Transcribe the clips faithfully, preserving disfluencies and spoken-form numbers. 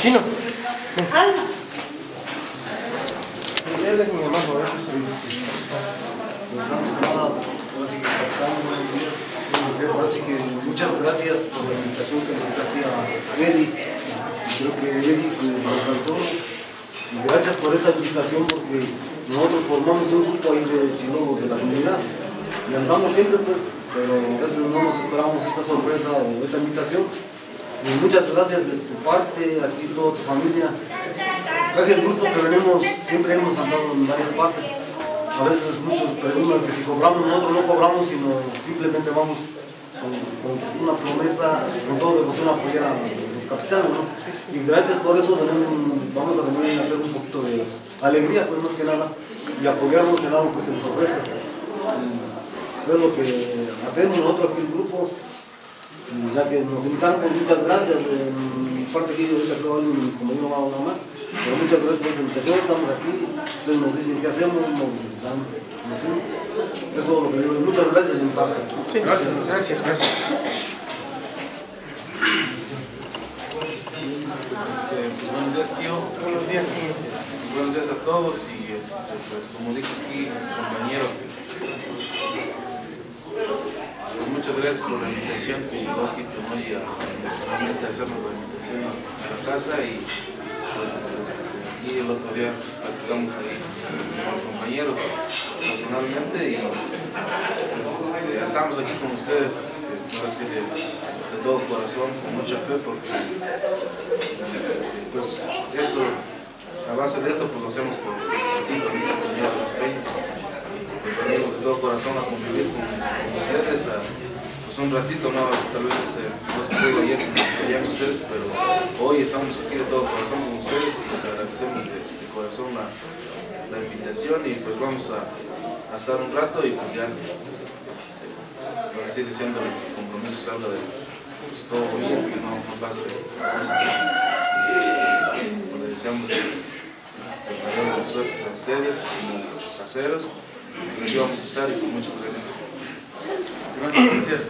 Chino. Alma. Él es mi hermano, ¿eh? Pues antes que nada, ahora sí que capitán, buenos días. Ahora sí que muchas gracias por la invitación que nos hizo aquí a Eddie. Creo que Eddie nos saltó. Y gracias por esa invitación porque nosotros formamos un grupo ahí de Chilobos de la comunidad. Y andamos siempre, pues, pero a veces no nos esperábamos esta sorpresa o esta invitación. Y muchas gracias de tu parte, aquí toda tu familia. Casi el grupo que venimos, siempre hemos andado en varias partes. A veces muchos preguntan que si cobramos, nosotros no cobramos, sino simplemente vamos con, con una promesa, con toda devoción a apoyar a los capitanes, ¿no? Y gracias por eso venimos, vamos a venir a hacer un poquito de alegría, pues más que nada, y apoyarnos en algo que se nos ofrezca. Eso es lo que hacemos nosotros aquí el grupo. Y ya que nos invitaron, pues muchas gracias. De mi parte aquí, ahorita creo que mi compañero va a hablar más. Pero muchas gracias por esa invitación, estamos aquí, ustedes nos dicen qué hacemos, nos dan, nos es todo lo que digo. Muchas gracias de mi parte. Sí, gracias, gracias, gracias. Pues, este, pues buenos días, tío. Buenos días. Pues, buenos días a todos y este, pues como dijo aquí mi compañero, pues muchas gracias por la invitación que llegó aquí Tiomoy a personalmente a hacernos la invitación a la casa y pues este, aquí el otro día platicamos ahí con los compañeros personalmente y pues, este, estamos aquí con ustedes, este, así de, de todo corazón, con mucha fe porque este, pues esto, a base de esto pues lo hacemos por el sentido del Señor de las Peñas. Pues venimos de todo corazón a convivir con, con ustedes, a, pues un ratito, no, tal vez eh, no se pudo ayer como querían ustedes, pero hoy estamos aquí de todo corazón con ustedes y les agradecemos de, de corazón la, la invitación y pues vamos a, a estar un rato y pues ya, este, lo que sigue diciendo el compromiso se habla de pues, todo bien, que no, no pase cosas y este, pues, le deseamos este, mayor de suerte a ustedes como caseros. Pues aquí vamos a estar y pues muchas gracias. Gracias. Gracias.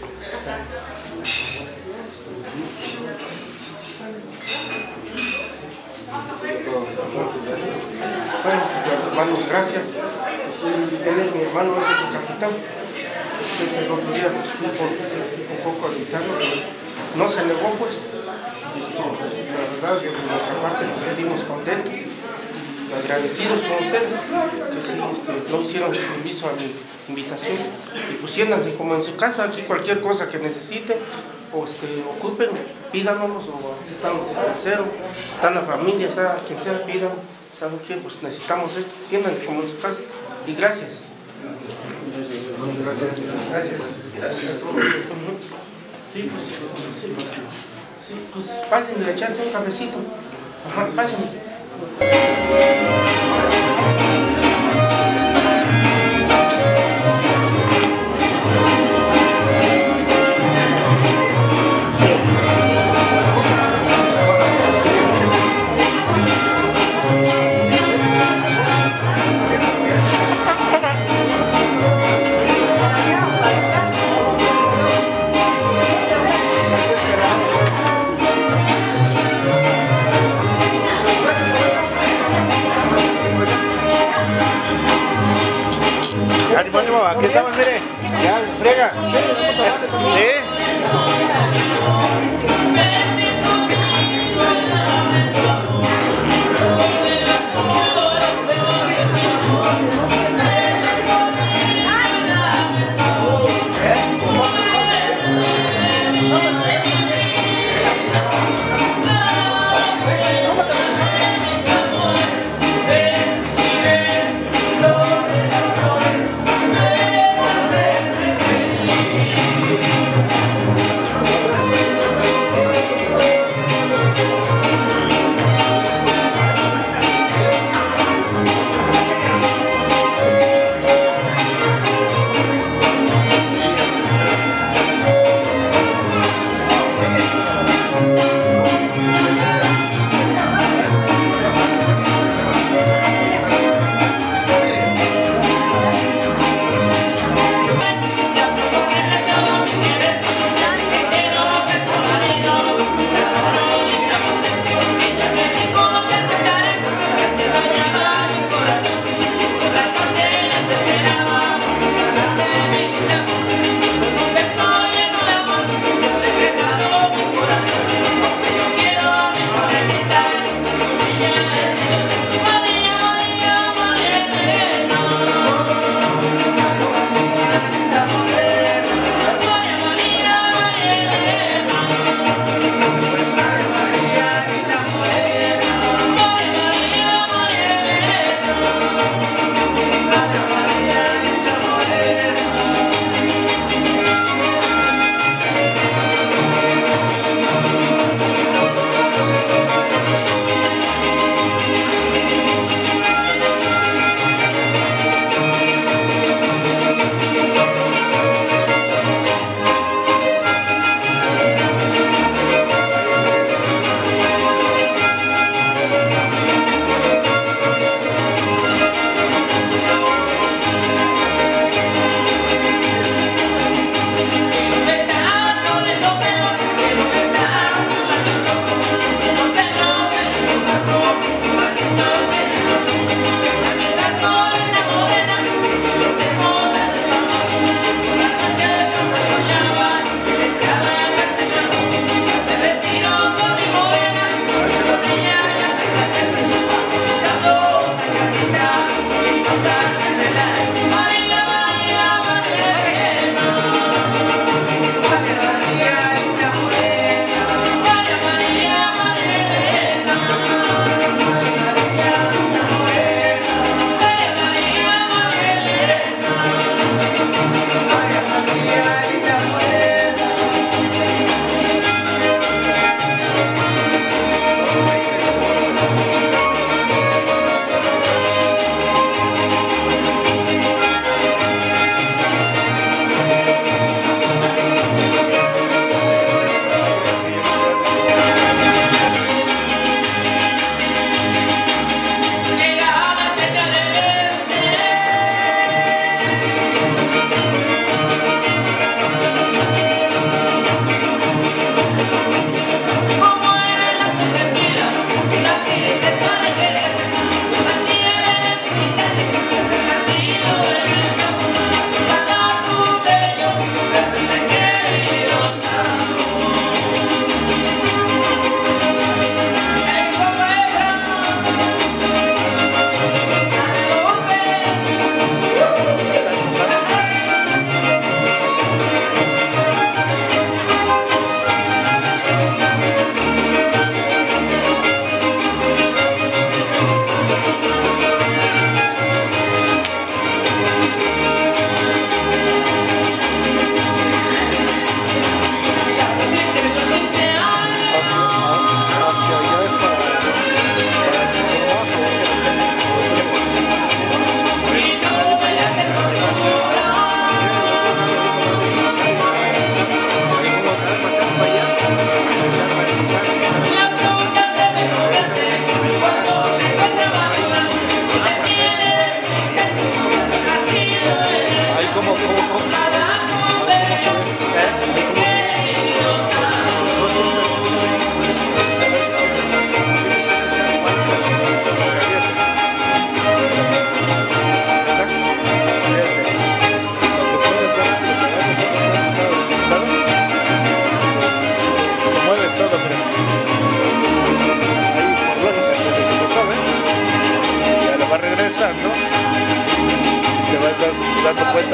Bueno, hermanos, gracias. Pues, él es mi hermano, él es el capitán. Entonces el otro día pues, fui por, un poco a invitarlo, pero no se negó, pues. Este, pues la verdad que de nuestra parte nos sentimos contentos y agradecidos con ustedes, que sí, este, no hicieron permiso a mi invitación. Y pues siéntanse como en su casa, aquí cualquier cosa que necesiten, o este, ocupen, pídanos, o aquí estamos dispenseros, está la familia, está quien sea, pidan, ¿saben qué? Pues necesitamos esto, siéntanse como en su casa. Y gracias. Gracias. Gracias. Gracias. Sí, pues, sí, pues, sí, pues pásenle a echarse un cafecito. Ajá, pásenle.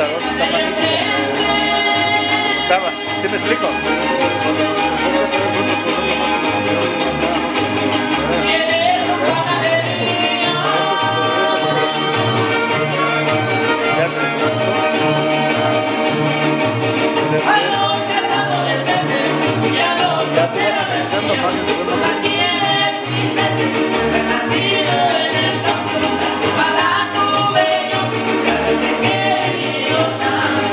Obrador está malito. Estaba, ¿sí me explico? Ya se ya te vas pensando más en segundo. Para tu bello, te he querido tanto.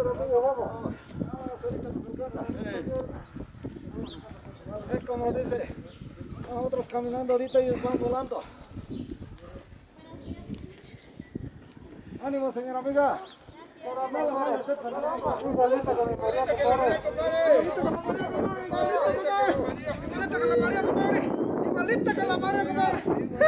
Es como dice, nosotros caminando ahorita y ellos van volando. Ánimo, señora amiga. Igualita con mi María, compadre. Igualita con la María, compadre. Igualita con la María, compadre. Igualita con la María, compadre.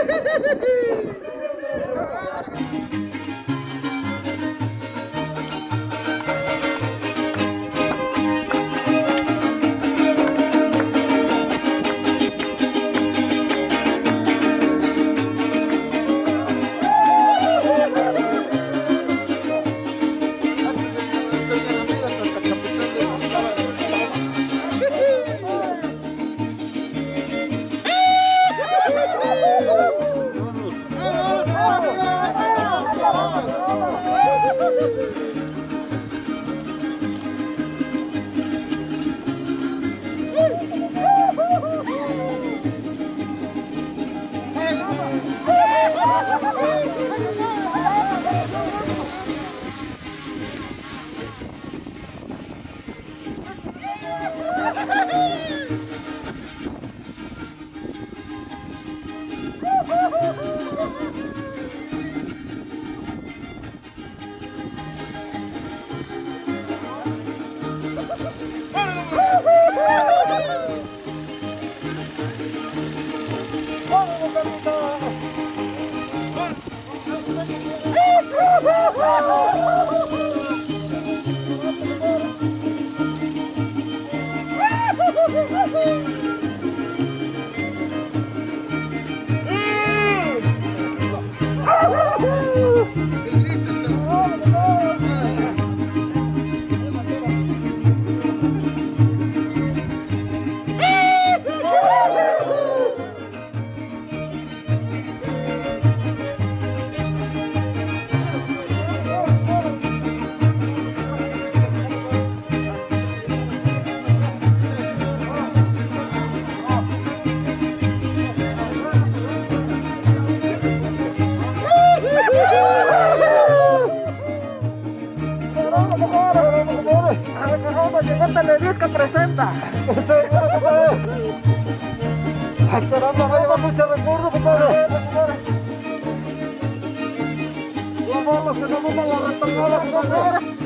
Presenta. Esperando a ver la lucha de burro, compadre. Vamos, que no vamos a la retornada, compadre.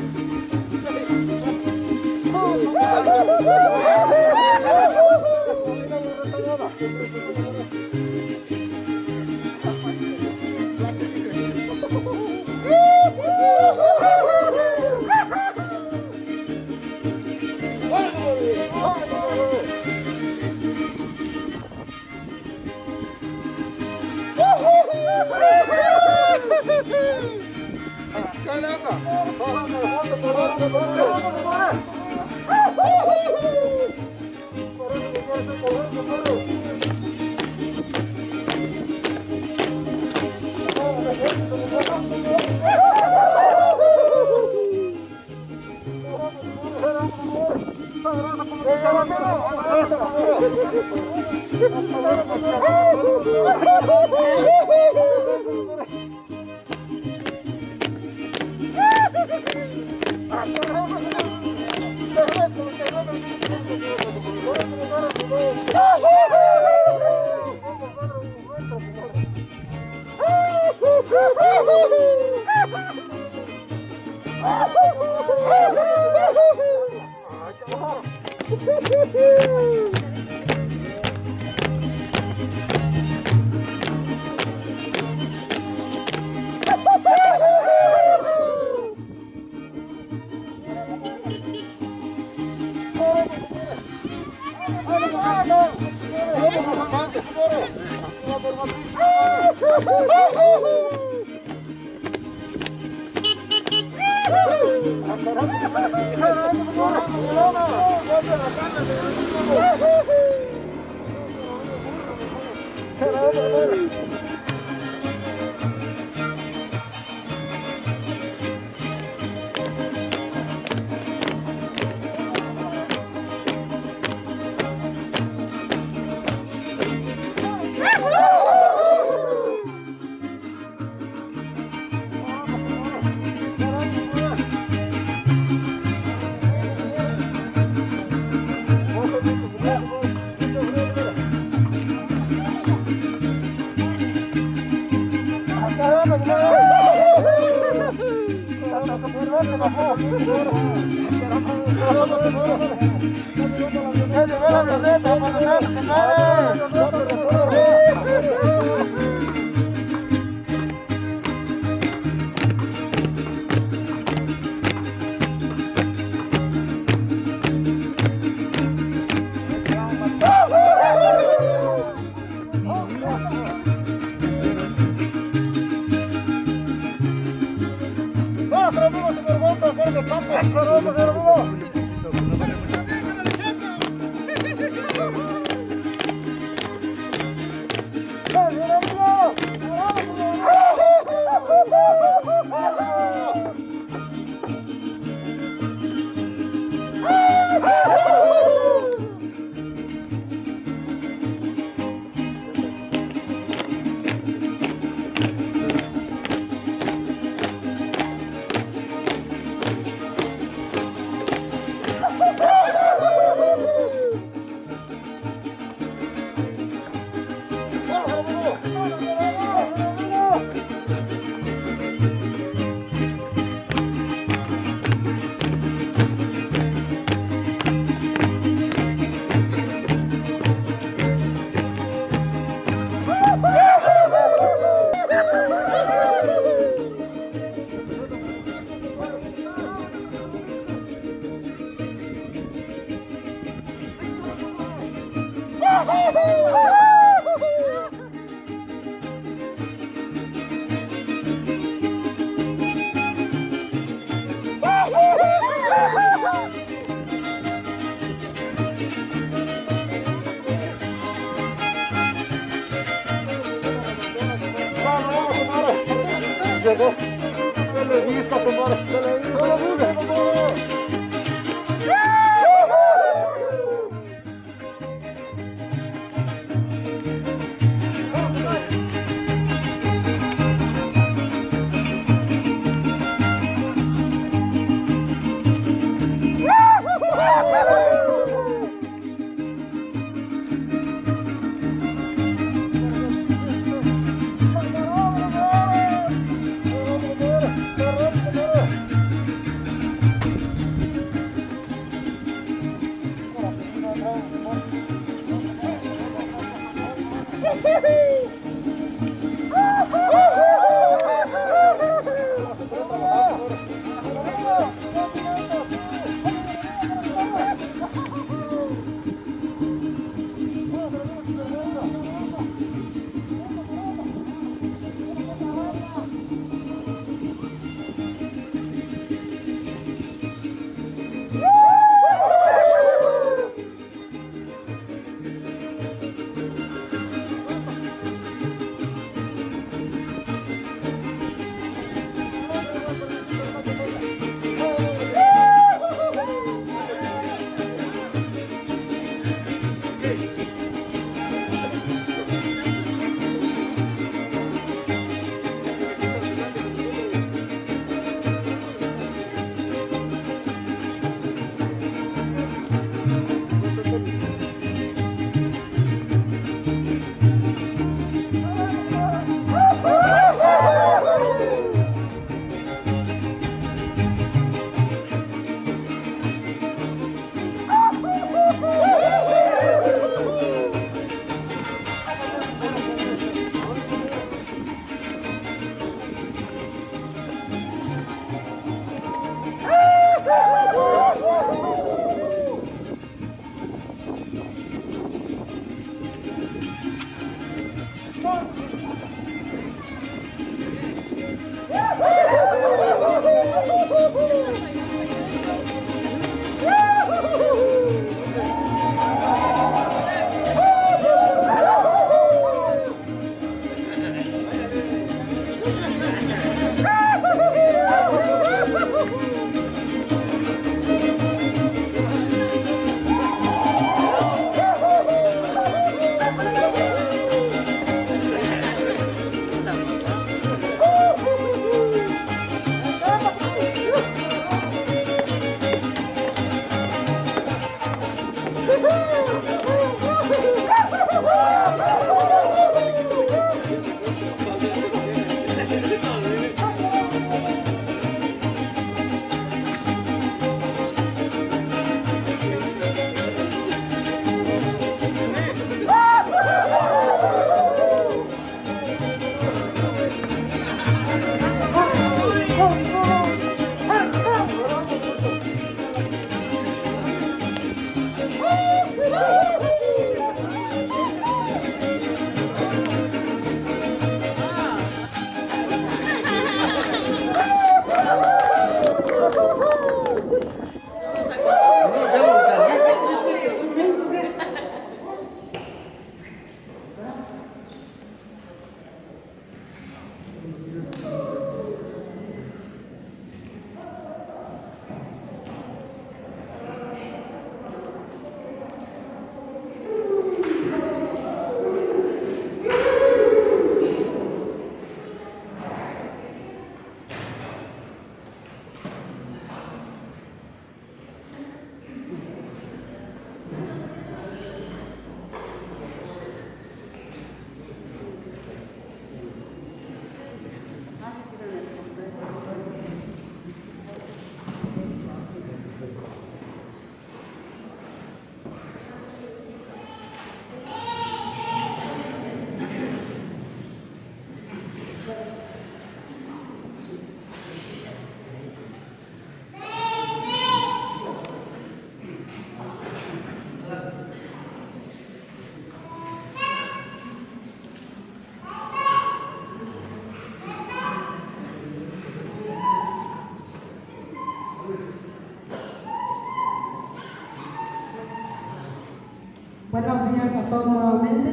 Buenos días a todos nuevamente.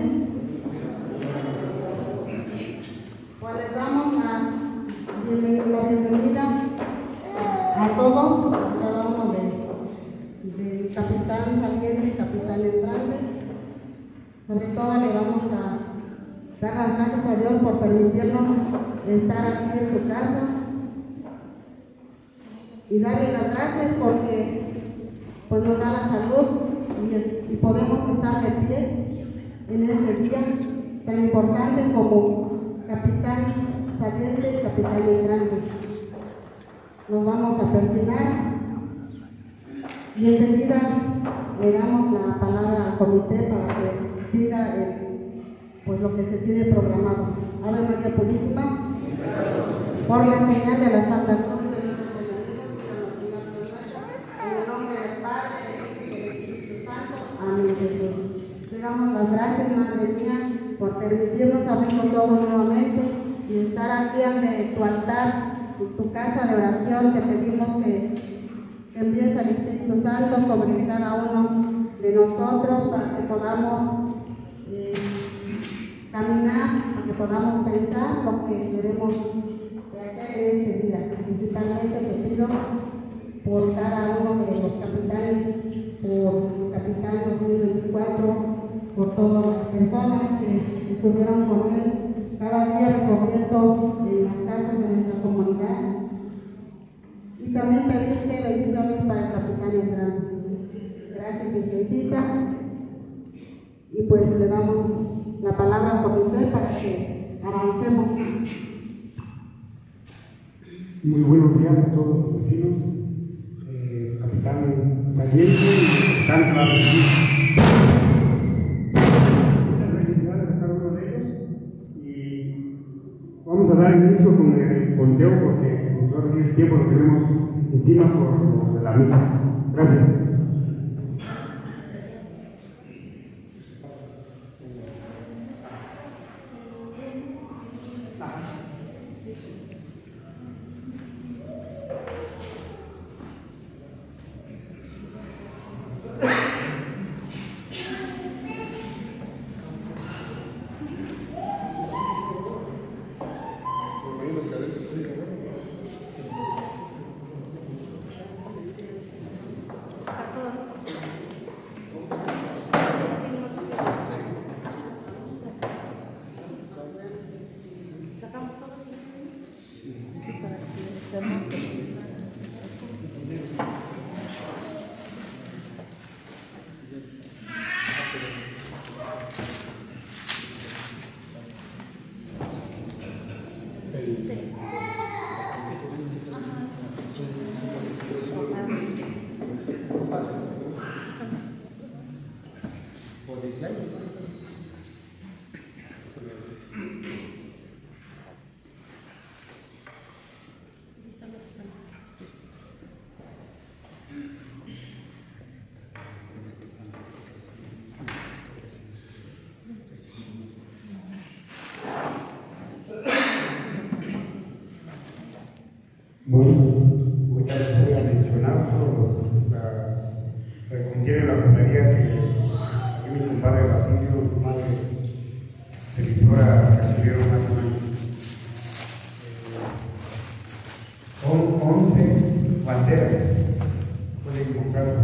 Pues les damos la, la bienvenida a todos, a cada uno de, del capitán saliente y capitán entrante. Sobre todo le vamos a dar las gracias a Dios por permitirnos estar aquí en su casa y darle las gracias porque pues nos da la salud y, y podemos estar de pie en este día tan importante como capitán saliente y capitán entrante. Nos vamos a persignar y enseguida le damos la palabra al comité para que siga el, pues lo que se tiene programado. Ave María Purísima, por la señal de la Santa Cruz de nuestros enemigos, en el nombre del Padre, del Hijo y del Espíritu Santo. Amén, Jesús. Le damos las gracias, Madre mía, por permitirnos abrir los ojos nuevamente y estar aquí ante tu altar, en tu casa de oración. Te pedimos que, que envíes al Espíritu Santo sobre cada uno de nosotros para que podamos eh, caminar, para que podamos pensar lo que debemos de hacer en este día. Principalmente te pido por cada uno de los capitanes, por Capitán dos mil veinticuatro, por todas las personas que estuvieron con él cada día recorriendo en las casas de nuestra comunidad. Y también pedirte bendiciones para el capitán entrante. Gracias, Virgencita. Y pues le damos la palabra al comité para que avancemos. Muy buenos días a todos los vecinos, eh, capitán saliente y capitán travesti. Muchas felicidades a cada uno de ellos y vamos a dar inicio con el conteo porque pues, ahora sí el tiempo lo tenemos encima por lo de la misa. Gracias. Bueno, voy a, voy a mencionar todo lo que contiene la romería que aquí mi compadre Basilio, su madre, servidora, recibieron hace un año. Son once banderas, pueden encontrar.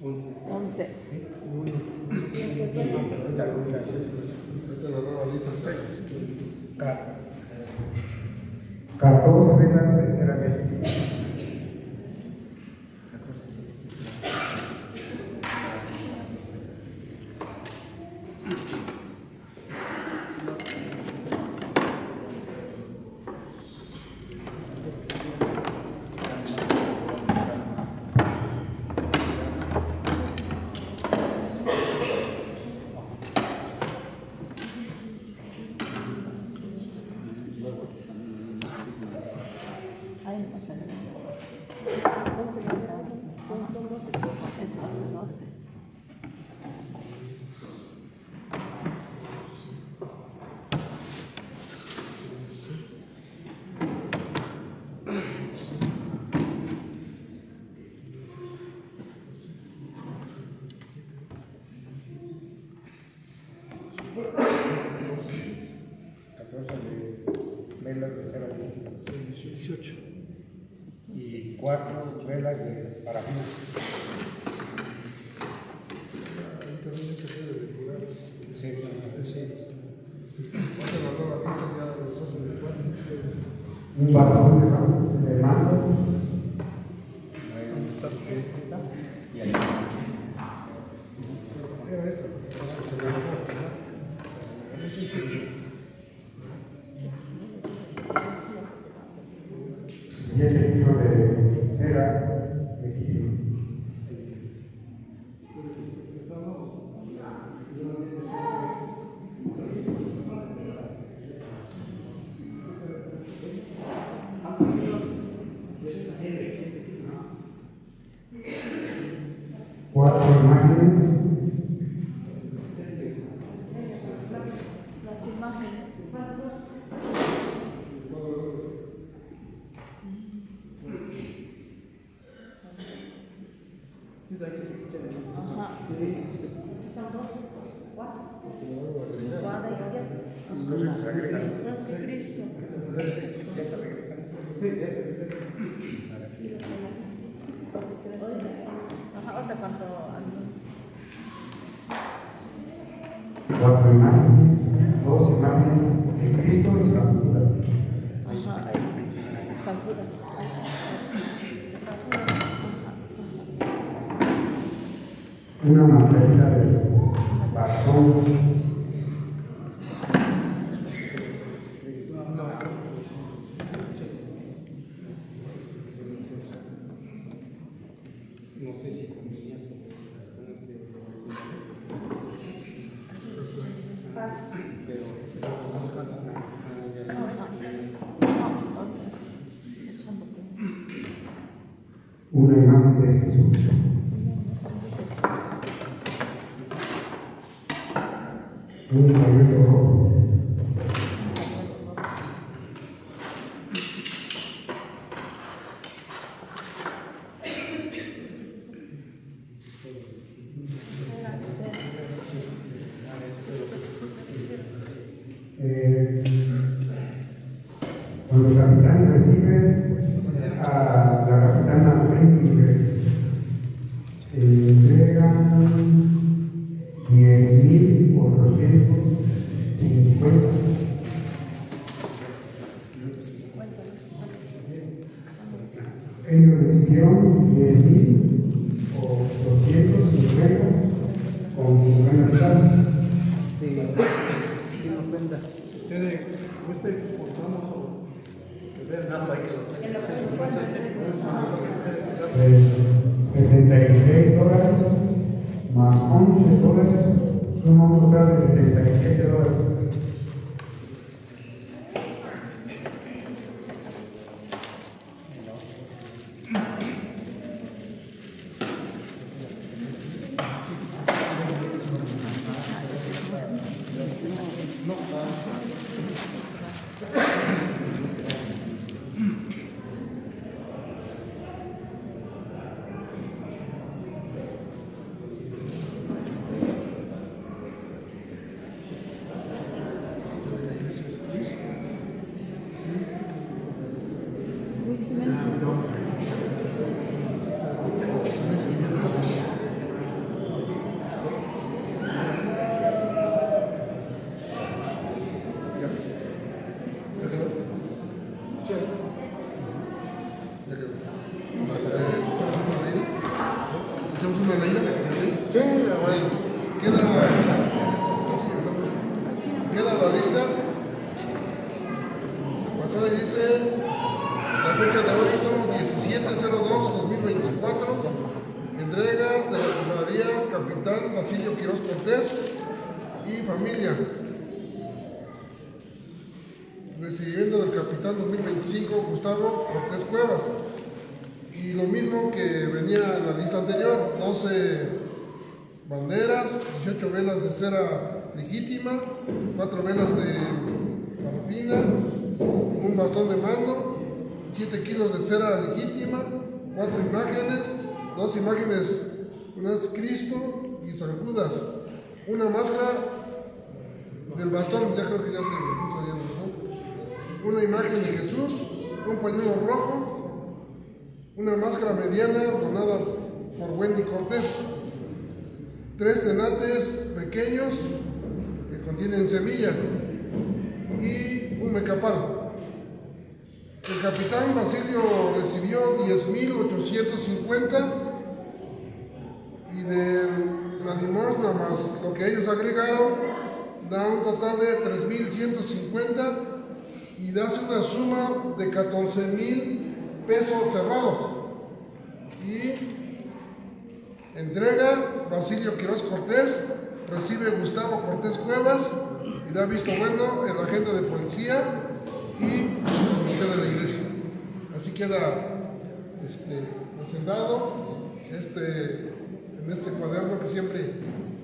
once. once. Ahorita la nueva lista está. catorce velas de cera México. Ay, no pasa nada. Eso hace doce. catorce de velas de cera México. dieciocho. Y cuatro velas de parafina. Ahí también se puede depurar. Sí, Sí. Cuando la nueva lista ya los hacen de parte. un bastón de, de mando. Es esa y ahí. Era esta. Se me bajó. Esto sí. siete kilos de cera México. Cuatro imágenes. Las imágenes. Ajá. Son dos, cuatro. Cuatro y siete. Cristo. Ajá, otra cuando Cuatro imágenes, dos imágenes de Cristo y San Judas. Ajá, San Judas. San Judas. Una mantelita de bastón. No sé si comillas o pero pues es Una imagen de Jesús. Un pañuelo rojo. Eh, cuando el capitán recibe a la capitana Benítez, entregan diez mil cuatrocientos cincuenta. Ellos recibieron diez mil doscientos cincuenta con cincuenta estados. Ustedes, este contamos o que vean nada que lo sesenta y seis dólares más once dólares, suma un total de setenta y siete dólares. una leída? Sí, Queda, queda la lista. Se pasó y dice, la fecha de hoy somos diecisiete cero dos dos mil veinticuatro. Entrega de la Cofradía Capitán Basilio Quiroz Cortés y familia. Recibimiento del Capitán dos mil veinticinco Gustavo Cortés Cuevas. Y lo mismo que venía en la lista anterior, doce banderas, dieciocho velas de cera legítima, cuatro velas de parafina, un bastón de mando, siete kilos de cera legítima, cuatro imágenes, dos imágenes, una es Cristo y San Judas, una máscara del bastón, ya creo que ya se me puso ahí el bastón, una imagen de Jesús, un pañuelo rojo, una máscara mediana donada por Wendy Cortés, tres tenates pequeños que contienen semillas y un mecapal. El capitán Basilio recibió diez mil ochocientos cincuenta y de la limosna más lo que ellos agregaron da un total de tres mil ciento cincuenta y da una suma de catorce mil pesos cerrados. Y entrega Basilio Quiroz Cortés, recibe Gustavo Cortés Cuevas y da visto bueno el agente de policía y el comité de la iglesia. Así queda este, presentado este, en este cuaderno que siempre...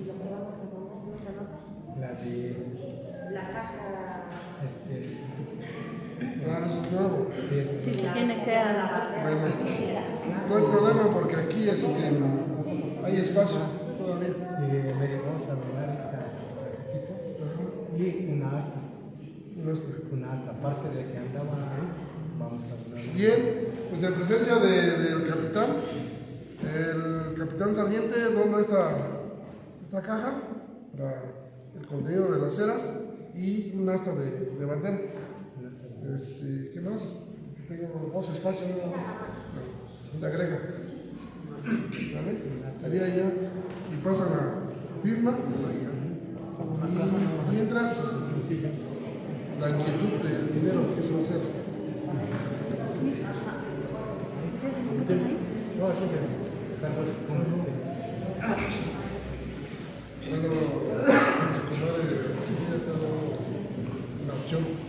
La de... La caja. Este... Ah, eso es nuevo. Sí, es Sí, se tiene que a la Bueno, no hay problema porque aquí este, hay espacio todavía. Y mire, vamos a donar esta cajita y una asta. No está. Una asta, aparte de que andaba ahí, vamos a donar. Bien, pues en presencia de, del capitán, el capitán saliente dona esta, esta caja para el contenido de las ceras y un asta de, de bandera. Este, ¿qué más? Tengo dos espacios, ¿no? No, se agrega. ¿Vale? Estaría ya y pasa la firma. Y mientras la inquietud del dinero que se va a hacer. No, sí, Bueno, mi comadre ya está dando una opción.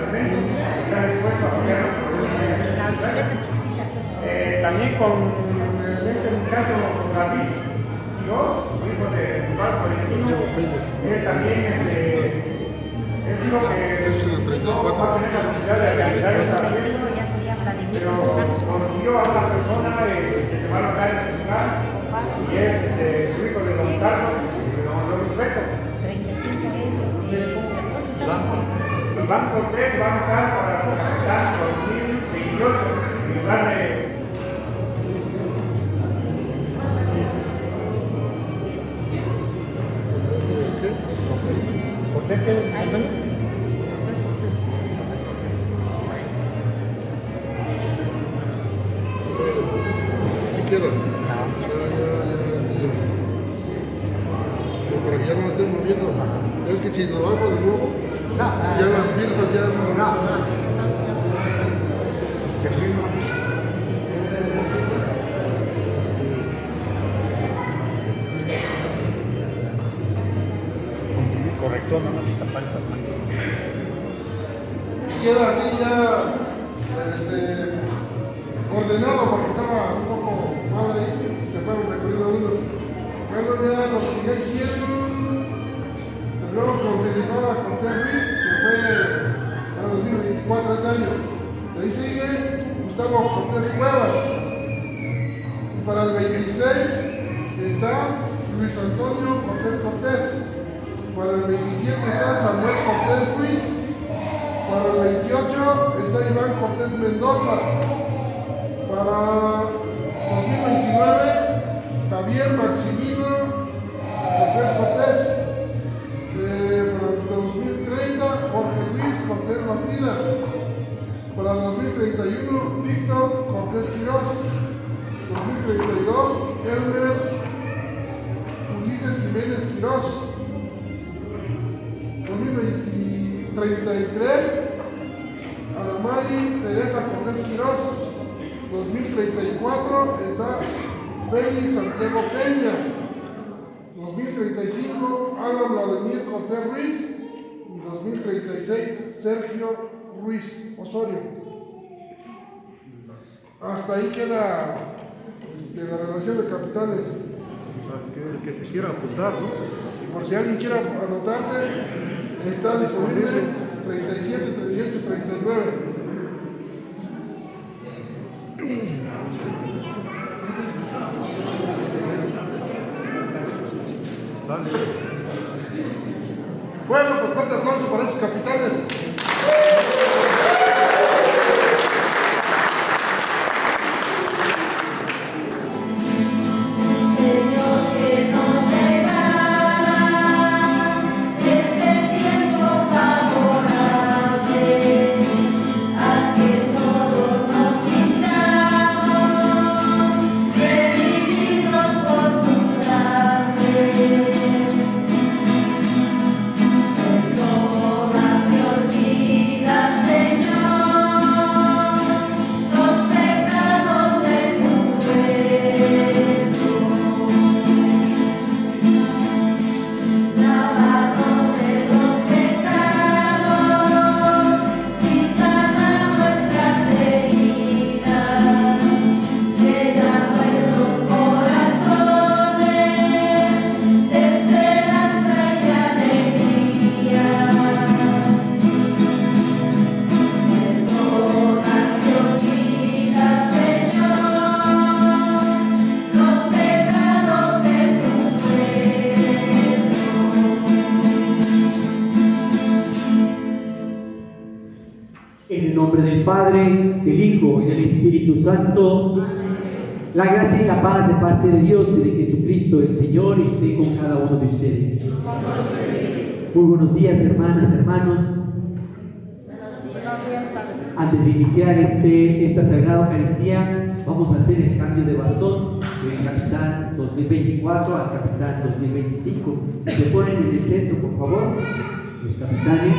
Eh, también con el este muchacho David Quiroz, hijo de Gustavo Valentino, él también este, él dijo que Eso es en el treinta y cuatro. va a tener la posibilidad de realizar esta fiesta, pero consiguió a una persona eh, que se va a alojar en su lugar y es este, su hijo de don Carlos, de don Roberto. Iván Cortés va a anotar para completar dos mil veintiocho en lugar de... ¿Cortés qué? Si queda. Ya, ya, ya, ya. No, para que ya no lo estén moviendo. Es que si lo hago de nuevo, ya las firmas ya no. no. ¿Qué firma? Correcto, no nos tapar estas manos. Queda así ya este, ordenado porque estaba un poco mal ahí, se fueron recorriendo unos. Bueno, ya los que ya hicieron, terminamos con Senadora Cortés Ruiz, que fue para dos mil veinticuatro este año. De ahí sigue Gustavo Cortés Cuevas. Y para el veintiséis está Luis Antonio Cortés Cortés. Para el veintisiete está Samuel Cortés Ruiz. Para el veintiocho está Iván Cortés Mendoza. Para dos mil veintinueve, Javier Maximino Cortés Cortés. Eh, para el dos mil treinta, Jorge Luis Cortés Bastida. Para dos mil treinta y uno, Víctor Cortés Quiroz. dos mil treinta y dos, Elmer Ulises Jiménez Quirós. dos mil treinta y tres, Adamari Teresa Cortés Quirós. dos mil treinta y cuatro está Félix Santiago Peña. dos mil treinta y cinco, Alan Vladimir Cortés Ruiz. Y dos mil treinta y seis, Sergio Ruiz Osorio. Hasta ahí queda este, la relación de capitanes. El que se quiera apuntar, ¿no? Y por si alguien quiere anotarse, está disponible treinta y siete, treinta y ocho, treinta y nueve. Sale. Bueno, pues fuerte aplauso para esos capitanes. Padre, del Hijo y del Espíritu Santo. La gracia y la paz de parte de Dios y de Jesucristo el Señor esté con cada uno de ustedes. Muy buenos días, hermanas, hermanos. Antes de iniciar este, esta Sagrada Eucaristía, vamos a hacer el cambio de bastón del capitán dos mil veinticuatro al capitán dos mil veinticinco. Si se ponen en el centro, por favor, los capitanes.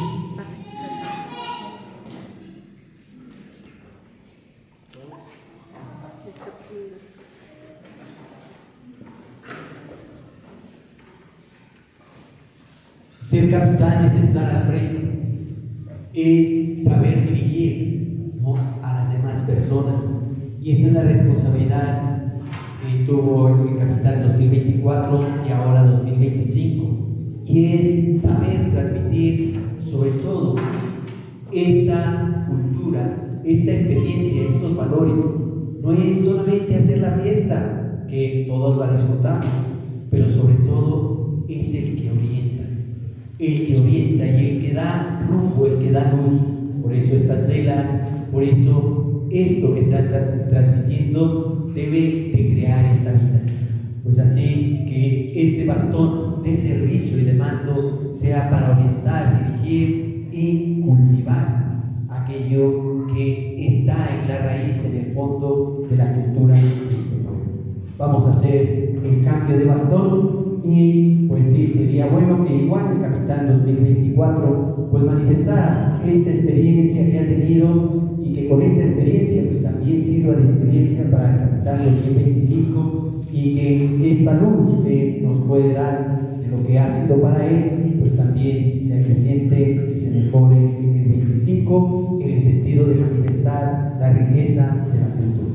Ser capitán es estar al frente, es saber dirigir, ¿no?, a las demás personas. Y esa es la responsabilidad que tuvo el capitán dos mil veinticuatro y ahora dos mil veinticinco. Y es saber transmitir, sobre todo, esta cultura, esta experiencia, estos valores. No es solamente hacer la fiesta, que todos la disfrutamos, pero sobre todo es el que orienta. El que orienta y el que da rumbo, el que da luz. Por eso estas velas, por eso esto que está transmitiendo debe de crear esta vida. Pues así que este bastón de servicio y de mando sea para orientar, dirigir y cultivar aquello que está en la raíz, en el fondo de la cultura de este pueblo. Vamos a hacer el cambio de bastón. Y pues sí, sería bueno que igual el capitán dos mil veinticuatro pues manifestara esta experiencia que ha tenido y que con esta experiencia pues también sirva de experiencia para el capitán dos mil veinticinco y que esta luz que nos puede dar de lo que ha sido para él pues también se acreciente y se mejore en el veinticinco en el sentido de manifestar la riqueza de la cultura.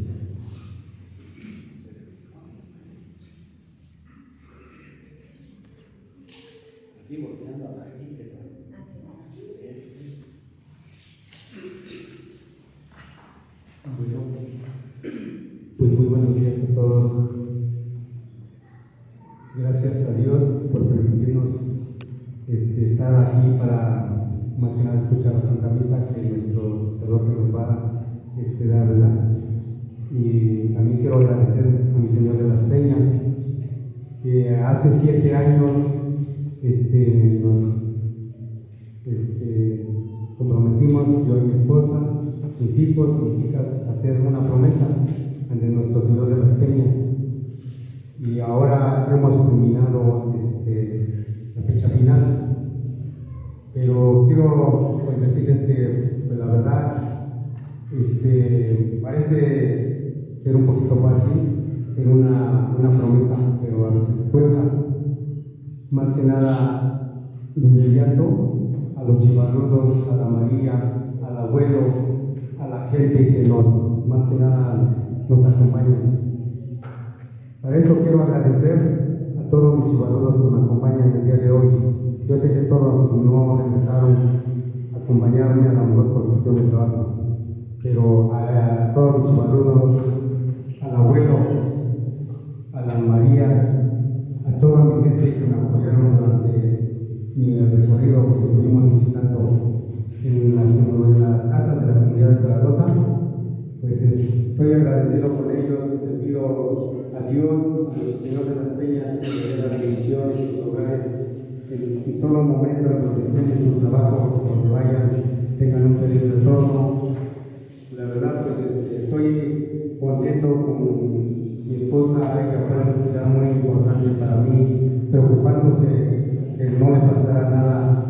Volteando a la gente, bueno, pues muy buenos días a todos. Gracias a Dios por permitirnos este, estar aquí para más que nada escuchar la Santa Misa que nuestro sacerdote nos va este, dar, ¿verdad? Y también quiero agradecer a mi Señor de las Peñas que hace siete años Este, nos este, comprometimos, yo y mi esposa, mis hijos, mis hijas, a hacer una promesa ante nuestro Señor de las Peñas. Y ahora ya hemos terminado este, la fecha final, pero quiero pues, decirles que pues, la verdad este, parece ser un poquito fácil, ser una, una promesa, pero a veces cuesta. Más que nada, de inmediato, a los chivarrudos, a la María, al abuelo, a la gente que nos, más que nada, nos acompaña. Para eso quiero agradecer a todos mis chivarrudos que me acompañan el día de hoy. Yo sé que todos no regresaron a acompañarme, a lo mejor por cuestión de trabajo, pero a, a todos mis chivarrudos, al abuelo, a las Marías, a toda mi gente que me apoyaron durante mi recorrido que estuvimos visitando en las, en las casas de la comunidad de Zaragoza, pues estoy agradecido con ellos. Le pido a Dios, al Señor de las Peñas, que le dé la bendición en sus hogares, en, en todo momento, en donde estén en su trabajo, donde vayan, tengan un feliz retorno. La verdad, pues este, estoy contento con mi esposa, ella fue una actividad muy importante para mí, preocupándose que no le faltara nada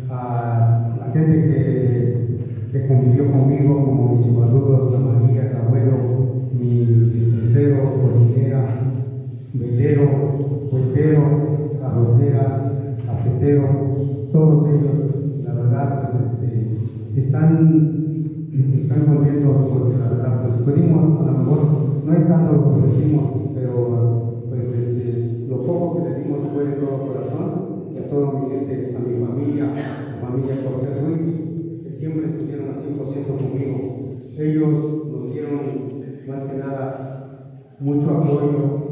a la gente que, que convivió conmigo, como mis chivarrudos, la María, el abuelo, mi dispensero, cocinera, velero, puentero, arrocera, cafetero, todos ellos, la verdad, pues este, están, están contentos porque la verdad, pues pudimos, a lo mejor, no es tanto lo que decimos, pero pues este, lo poco que le dimos fue de todo corazón, y a toda mi gente, a mi familia, a la familia Cortés Ruiz, que siempre estuvieron al cien por ciento conmigo. Ellos nos dieron más que nada mucho apoyo.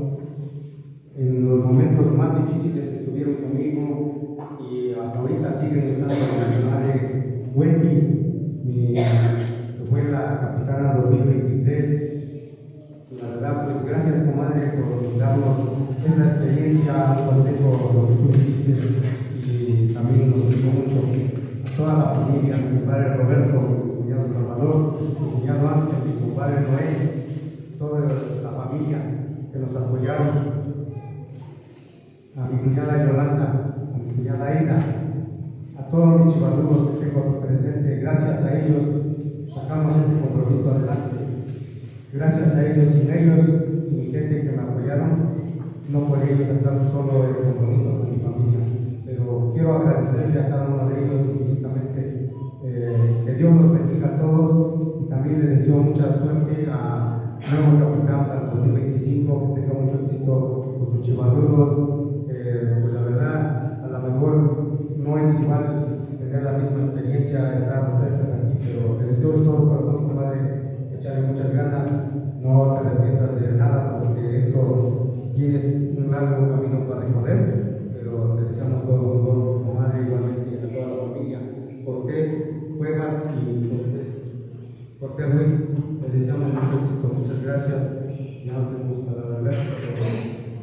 En los momentos más difíciles estuvieron conmigo y hasta ahorita siguen estando con mi madre Wendy, mi, que fue la capitana dos mil veintitrés. La verdad, pues gracias, comadre, por darnos esa experiencia, un consejo, lo que tú dijiste, y también nos ayudó mucho a toda la familia, mi padre Roberto, mi cuñado Salvador, mi cuñado Ángel, mi compadre Noé, toda la familia que nos apoyaron, a mi cuñada Yolanda, a mi cuñada Aida, a todos mis chivarrudos que tengo presente. Gracias a ellos sacamos este compromiso adelante. Gracias a ellos, sin ellos y mi gente que me apoyaron, no podía yo sacar solo el compromiso con mi familia. Pero quiero agradecerle a cada uno de ellos infinitamente, eh, que Dios los bendiga a todos, y también le deseo mucha suerte a nuevo capitán para el dos mil veinticinco, que tenga mucho éxito con sus chivarrudos. Eh, pues la verdad, a lo mejor no es igual tener la misma experiencia, estar cerca aquí, pero te deseo de todo corazón, compadre, echarle muchas ganas, no te arrepientas de nada, porque esto tienes un largo camino para recorrer, pero te deseamos todo lo mejor, comadre, igualmente a toda la familia Cortés Cuevas y Cortés, Cortés Ruiz, te deseamos mucho éxito, muchas gracias, ya no tenemos palabras, gracias a todos.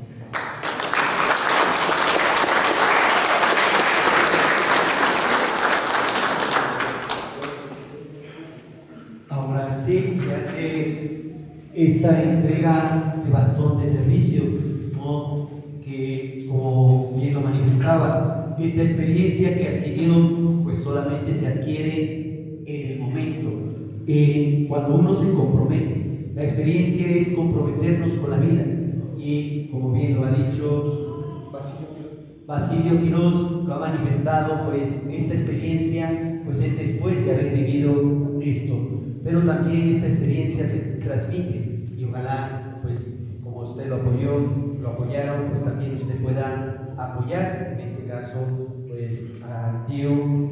Sí, se hace esta entrega de bastón de servicio, ¿no? Que como bien lo manifestaba, esta experiencia que adquirió pues solamente se adquiere en el momento, eh, cuando uno se compromete. La experiencia es comprometernos con la vida, y como bien lo ha dicho Basilio Quiroz, lo ha manifestado, pues esta experiencia pues es después de haber vivido esto. Pero también esta experiencia se transmite, y ojalá, pues, como usted lo apoyó, lo apoyaron, pues también usted pueda apoyar, en este caso, pues, al tío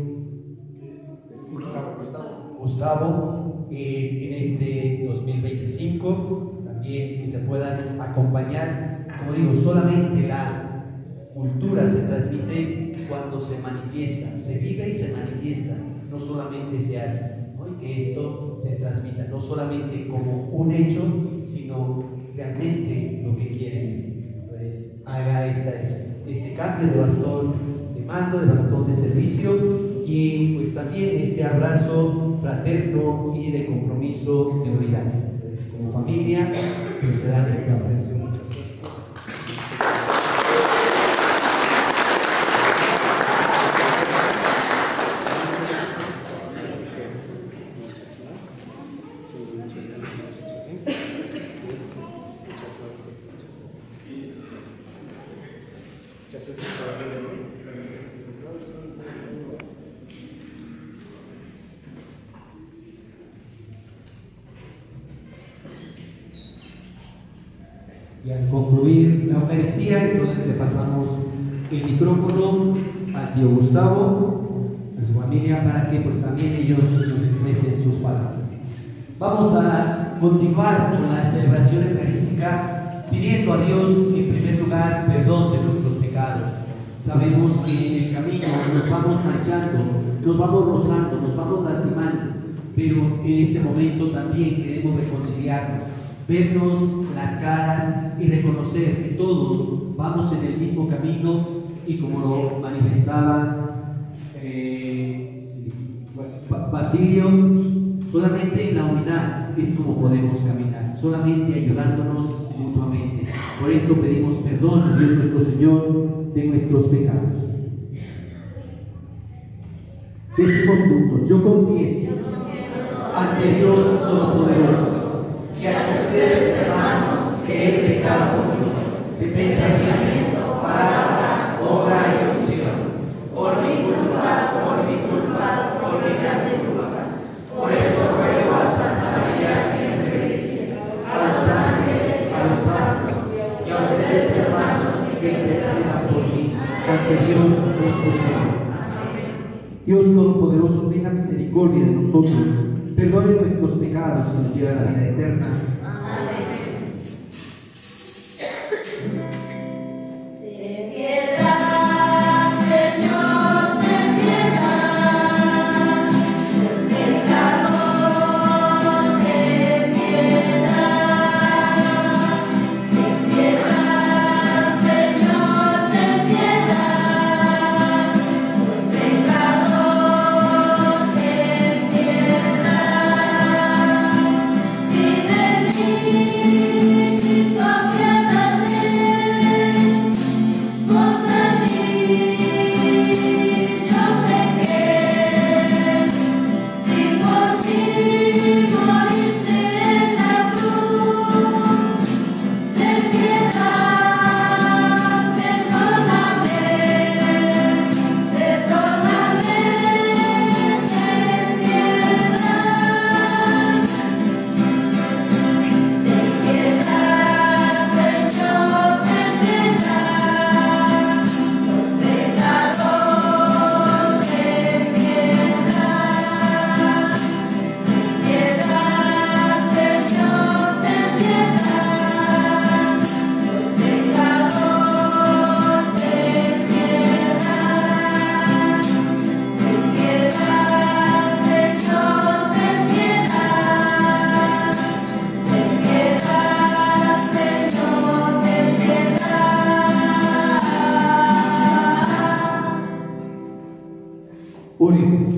Gustavo, Gustavo eh, en este dos mil veinticinco, también que se puedan acompañar. Como digo, solamente la cultura se transmite cuando se manifiesta, se vive y se manifiesta, no solamente se hace. Que esto se transmita no solamente como un hecho, sino realmente lo que quieren, pues haga esta, este cambio de bastón de mando, de bastón de servicio, y pues también este abrazo fraterno y de compromiso de unidad. Pues, como familia, pues se dan esta aprecio. Muchas gracias. Y al concluir la Eucaristía, entonces le pasamos el micrófono al tío Gustavo, a su familia, para que pues también ellos nos expresen sus palabras. Vamos a continuar con la celebración eucarística pidiendo a Dios en primer lugar perdón de nuestros pecados. Sabemos que en el camino nos vamos manchando, nos vamos rozando, nos vamos lastimando, pero en este momento también queremos reconciliarnos, vernos las caras y reconocer que todos vamos en el mismo camino y como lo manifestaba eh, Basilio, solamente en la unidad es como podemos caminar, solamente ayudándonos mutuamente. Por eso pedimos perdón a Dios nuestro Señor de nuestros pecados. Decimos juntos: yo confieso ante Dios Todopoderoso y ante ustedes, hermanos, que he pecado mucho de pensamiento, palabra, obra y omisión, por mi culpa, por mi culpa, por mi grande culpa. Por eso ruego a Santa María siempre Virgen, a los ángeles, a los santos y a ustedes, hermanos, que intercedan por mí ante Dios nuestro Señor. Dios Todopoderoso, tenga misericordia de nosotros, perdone nuestros pecados y nos lleve a la vida eterna. Amén. Ten piedad, Señor, ten piedad. Pecador, ten piedad. Ten piedad, Señor, ten piedad. Pecador, ten piedad. Y de mí, confiádate. Contra ti yo pequé, si por ti moriste en la cruz. Ten piedad, perdóname, perdóname, ten piedad. Ten piedad, Señor, ten piedad. Pecador, ten piedad. Ten piedad, Señor, ten piedad. Pecador, ten piedad. Ten piedad, Señor, ten piedad. Ten piedad, Señor, ten piedad. Oremos.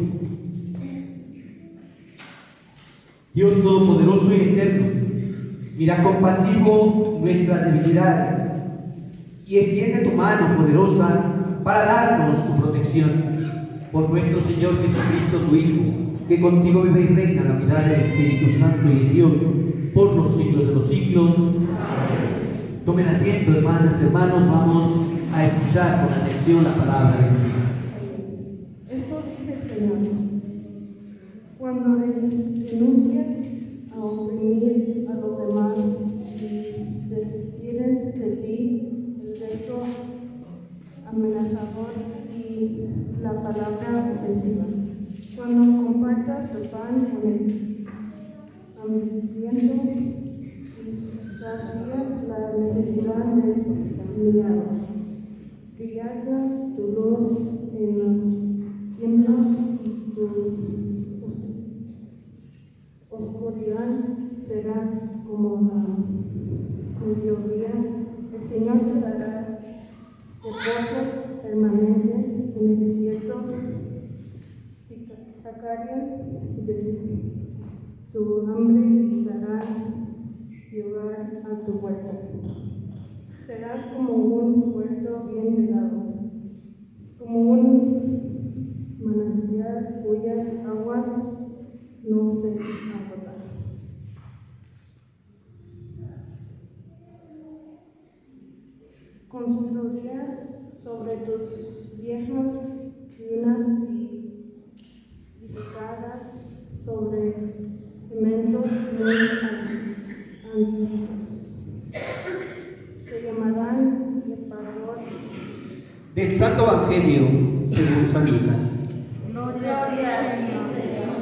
Dios Todopoderoso y Eterno, mira compasivo nuestras debilidades y extiende tu mano poderosa para darnos tu protección. Por nuestro Señor Jesucristo, tu Hijo, que contigo vive y reina en la unidad del Espíritu Santo y es Dios, por los siglos de los siglos. Amén. Tomen asiento, hermanas, hermanos, vamos a escuchar con atención la palabra del Señor. Esto dice el Señor: cuando renuncias a oprimir a los demás y destienes de ti el gesto amenazador y la palabra ofensiva, cuando compartas el pan con el hambriento y sacias la necesidad del humillado, que haya tu luz en las tiendas y tu oscuridad será como la lluvia. El Señor te dará reposo permanente en el desierto. Sacaría de tu hambre y dará lugar a tu huerta. Serás como un huerto bien regado, como un manantial cuyas aguas no se agotan. construías sobre tus viejas ruinas y edificadas sobre cimientos muy antiguos. Te llamarán reparador. Del Santo Evangelio según San Lucas. Gloria a ti, Señor.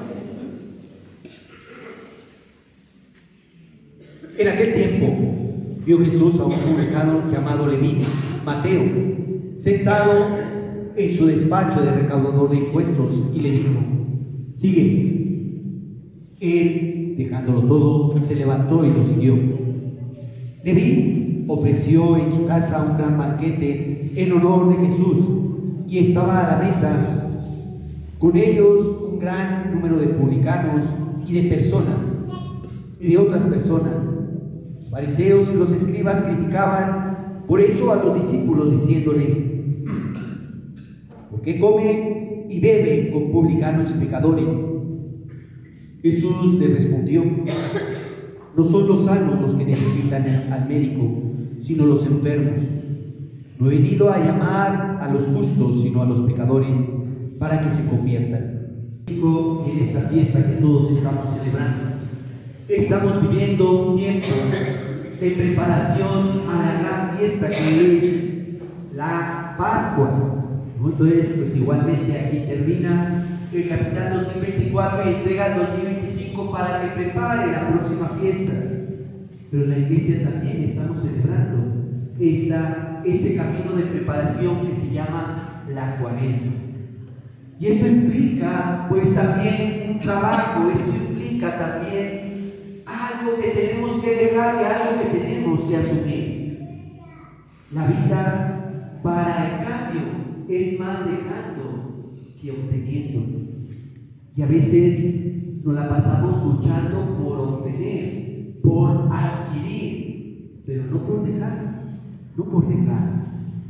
En aquel tiempo vio Jesús a un publicano llamado Leví, Mateo, sentado en su despacho de recaudador de impuestos, y le dijo: sígueme. Él, dejándolo todo, se levantó y lo siguió. Leví ofreció en su casa un gran banquete en honor de Jesús, y estaba a la mesa con ellos un gran número de publicanos y de personas y de otras personas. Los fariseos y los escribas criticaban por eso a los discípulos, diciéndoles: ¿por qué come y bebe con publicanos y pecadores? Jesús le respondió: no son los sanos los que necesitan al médico, sino los enfermos. No he venido a llamar a los justos, sino a los pecadores, para que se conviertan. En esta fiesta que todos estamos celebrando, estamos viviendo un tiempo de preparación a la gran fiesta que es la Pascua. Entonces, pues igualmente aquí termina el Capitán dos mil veinticuatro y entrega el dos mil veinticinco para que prepare la próxima fiesta. Pero en la iglesia también estamos celebrando esta, este camino de preparación que se llama la Cuaresma. Y esto implica pues también un trabajo, esto implica también algo que tenemos que dejar y algo que tenemos que asumir. La vida, para el cambio, es más dejando que obteniendo. Y a veces nos la pasamos luchando por obtener, por adquirir, pero no por dejar, no por dejar.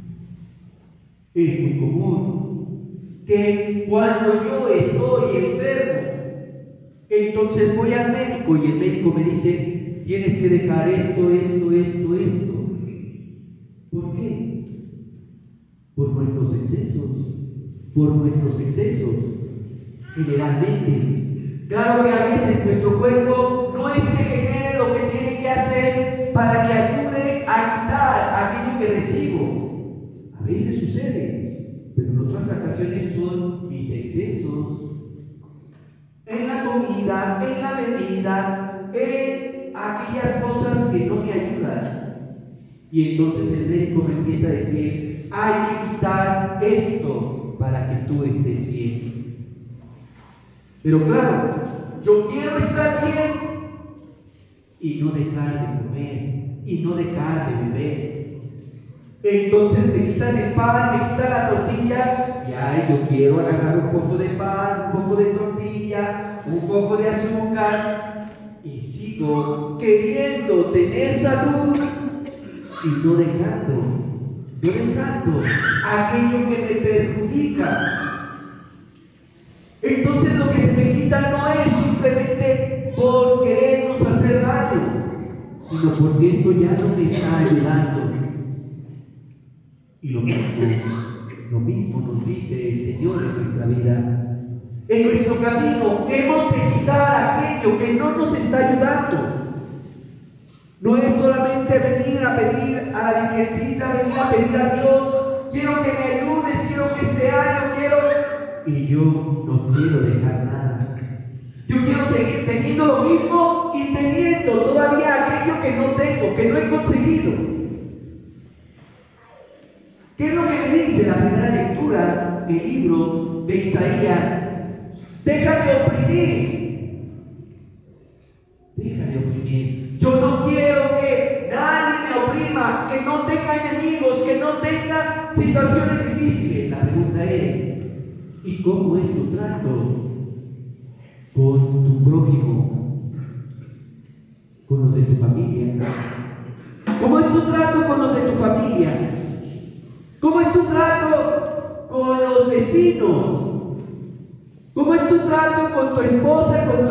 Es muy común que cuando yo estoy enfermo, entonces voy al médico y el médico me dice: tienes que dejar esto, esto, esto, esto. ¿Por qué? Por nuestros excesos, por nuestros excesos, generalmente. Claro que a veces nuestro cuerpo no es que genere lo que tiene que hacer para que ayude a quitar aquello que recibo. A veces sucede, pero en otras ocasiones son mis excesos. En la comida, en la bebida, en aquellas cosas que no me ayudan. Y entonces el médico me empieza a decir: hay que quitar esto para que tú estés bien. Pero claro, yo quiero estar bien y no dejar de comer y no dejar de beber. Entonces me quitan el pan, me quitan la tortilla y ay, yo quiero agarrar un poco de pan, un poco de tortilla, un poco de azúcar, y sigo queriendo tener salud y no dejando, no dejando aquello que me perjudica. Entonces lo que se me quita no es simplemente por querernos hacer daño, sino porque esto ya no me está ayudando. Y lo mismo, lo mismo nos dice el Señor en nuestra vida. En nuestro camino hemos de quitar aquello que no nos está ayudando. No es solamente venir a pedir a la Virgencita, venir a pedir a Dios: quiero que me ayudes, quiero que este año, quiero... Y yo no quiero dejar nada. Yo quiero seguir teniendo lo mismo y teniendo todavía aquello que no tengo, que no he conseguido. ¿Qué es lo que me dice la primera lectura del libro de Isaías? Deja de oprimir. Deja de oprimir. Yo no quiero que nadie me oprima, que no tenga enemigos, que no tenga situaciones difíciles. La pregunta es: ¿y cómo es tu trato con tu prójimo, con los de tu familia? ¿Cómo es tu trato con los de tu familia? ¿Cómo es tu trato con los vecinos? ¿Cómo es tu trato con tu esposa, con tu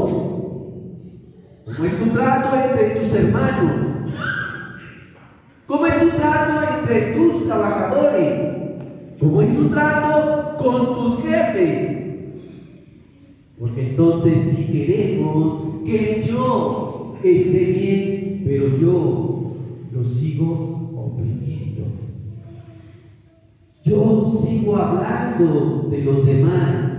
esposo? ¿Cómo es tu trato entre tus hermanos? ¿Cómo es tu trato entre tus trabajadores? ¿Cómo es tu trato con tus jefes? Porque entonces si queremos que yo esté bien, pero yo lo sigo oprimiendo, yo sigo hablando de los demás,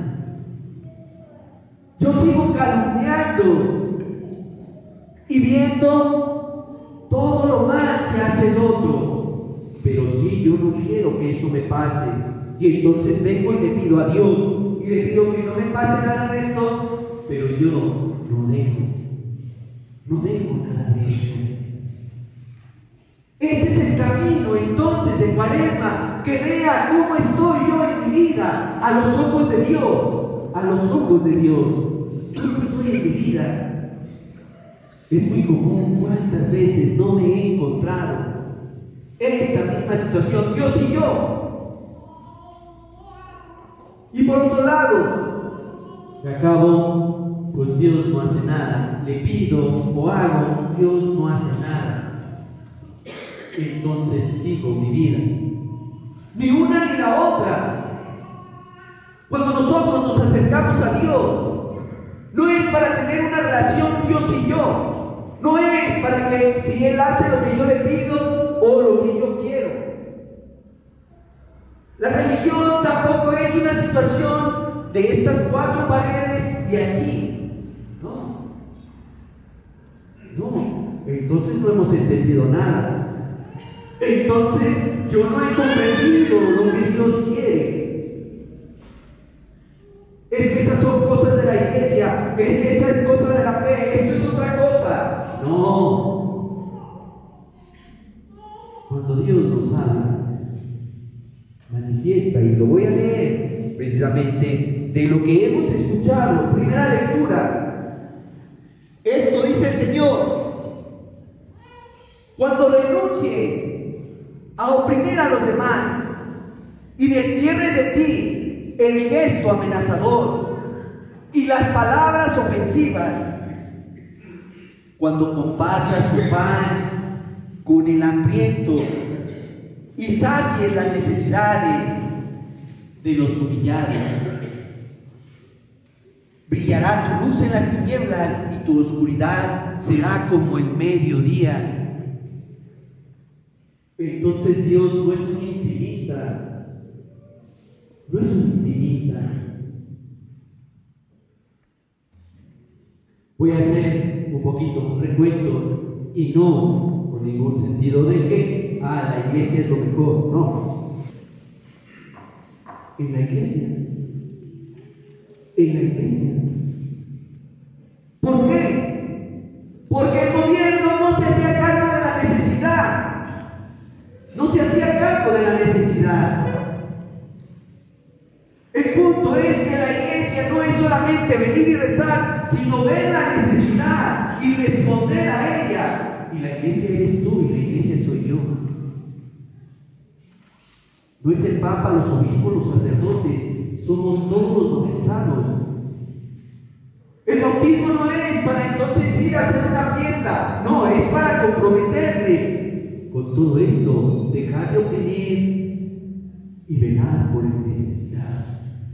yo sigo calumniando y viendo todo lo mal que hace el otro, pero sí, yo no quiero que eso me pase, y entonces vengo y le pido a Dios y le pido que no me pase nada de esto, pero yo no dejo, no dejo nada de eso. Ese es el camino entonces de Cuaresma, que vea cómo estoy yo en mi vida a los ojos de Dios, a los ojos de Dios. ¿Cómo estoy en mi vida? Es muy común, cuántas veces no me he encontrado en esta misma situación, Dios y yo. Y por otro lado, se acabó, pues Dios no hace nada. Le pido o hago, Dios no hace nada. Entonces sigo mi vida. Ni una ni la otra. Cuando nosotros nos acercamos a Dios, no es para tener una relación Dios y yo. No es para que si Él hace lo que yo le pido o lo que yo quiero. La religión tampoco es una situación de estas cuatro paredes y aquí. No. No. Entonces no hemos entendido nada. Entonces yo no he comprendido lo que Dios quiere. Es que esas son cosas de la iglesia. Es que esa es cosa de la fe. Esto es otra cosa. No. Cuando Dios nos habla, manifiesta, y lo voy a leer precisamente de lo que hemos escuchado, primera lectura. Esto dice el Señor: cuando renuncies a oprimir a los demás y destierres de ti el gesto amenazador y las palabras ofensivas, cuando compartas tu pan con el hambriento y sacies las necesidades de los humillados, brillará tu luz en las tinieblas y tu oscuridad será como el mediodía. Entonces Dios no es un intimista, no es un intimista. Voy a hacer un poquito un recuento y no con ningún sentido de que ah, la iglesia es lo mejor, no. En la iglesia, en la iglesia. ¿Por qué? Porque el gobierno no se hacía cargo de la necesidad, no se hacía cargo de la necesidad. El punto es que la iglesia no es solamente venir y rezar, sino ver la necesidad y responder a ella. Y la iglesia eres tú y la iglesia soy yo. No es el Papa, los obispos, los sacerdotes, somos todos los bautizados. El bautismo no es para entonces ir a hacer una fiesta, no, es para comprometerme con todo esto, dejar de oprimir y velar por el necesidad.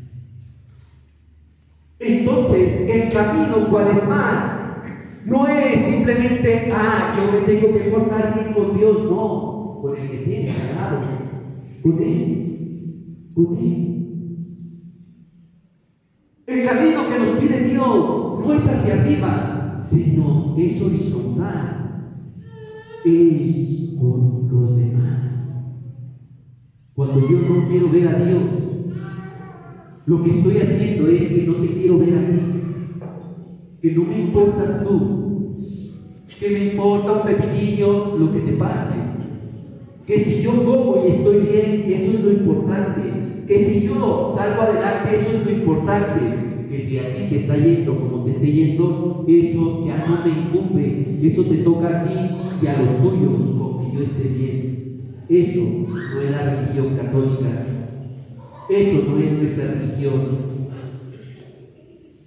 Entonces, el camino cuaresmal no es simplemente, ah, yo me tengo que portar bien con Dios, no, con el que tiene al lado, con Él, con Él. El camino que nos pide Dios no es hacia arriba, sino es horizontal, es con los demás. Cuando yo no quiero ver a Dios, lo que estoy haciendo es que no te quiero ver a ti, que no me importas tú, que me importa un pepinillo lo que te pase, que si yo como y estoy bien, eso es lo importante, que si yo salgo adelante, eso es lo importante, que si a ti te está yendo como te esté yendo, eso ya no me incumbe, eso te toca a ti y a los tuyos con que yo esté bien. Eso no es la religión católica. Eso no es nuestra religión.